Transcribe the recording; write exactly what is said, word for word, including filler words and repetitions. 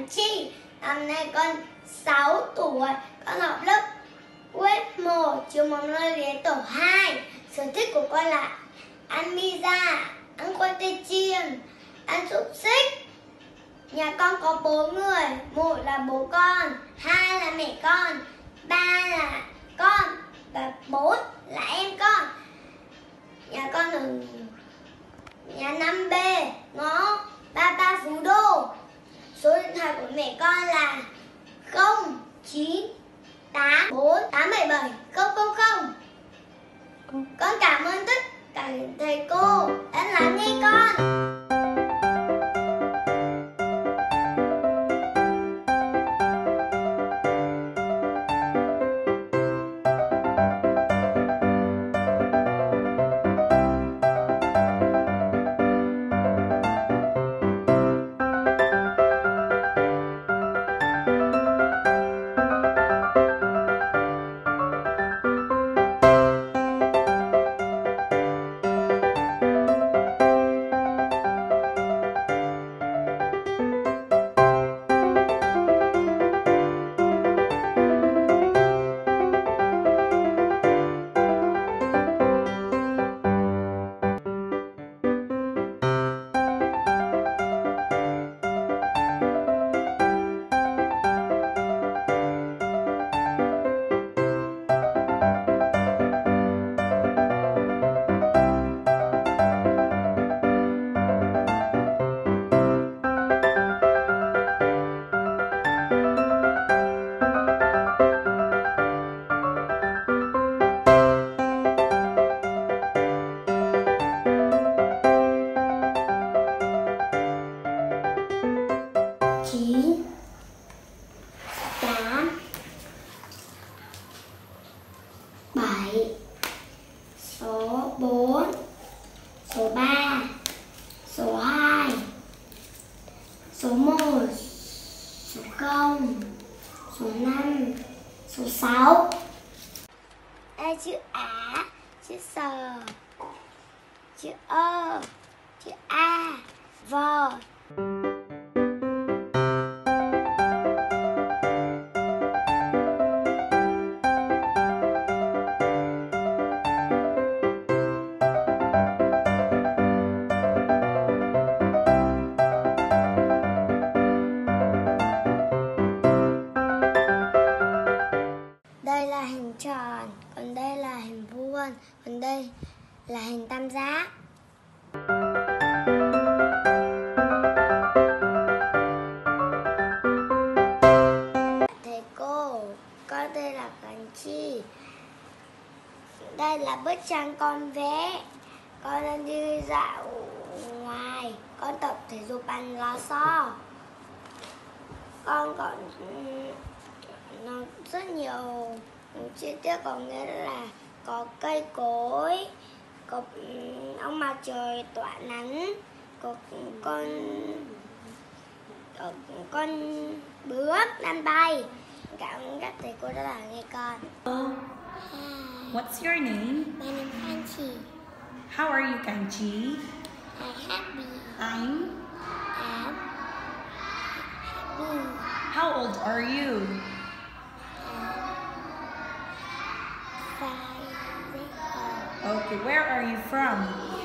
Cảnh Chi. Năm nay con sáu tuổi, con học lớp quét một, trường mầm non Lý Tổ hai. Sở thích của con là ăn pizza, ăn khoai tây chiên, ăn xúc xích. Nhà con có bốn người, một là bố con, hai là mẹ con, ba là con và bốn là em con. Nhà con ở nhà năm B, ngõ ba mươi ba Phú Đô. Số điện thoại của mẹ con là không chín tám bốn tám bảy bảy không không không. Con cảm ơn tất cả thầy cô đã lắng nghe con. Chín tám bảy số bốn số ba số hai số một số không số năm số sáu. Đây chữ Á, chữ Sờ, chữ Ơ, chữ A, Vò. Đây là hình tròn, còn đây là hình vuông, còn đây là hình tam giác. Thầy cô, con đây là Cảnh Chi. Đây là bức tranh con vẽ. Con đang đi dạo ngoài, con tập thể dục bằng lò xo. Con còn nó rất nhiều chi tiết, có nghĩa là có cây cối, có ông mặt trời tỏa nắng, có con có con bướm đang bay. Cảm ơn các thầy cô đã lắng nghe con. What's your name? My name is Kanchi. How are you, Kanchi? I'm happy. I'm. I'm happy. How old are you? Five. Okay, where are you from?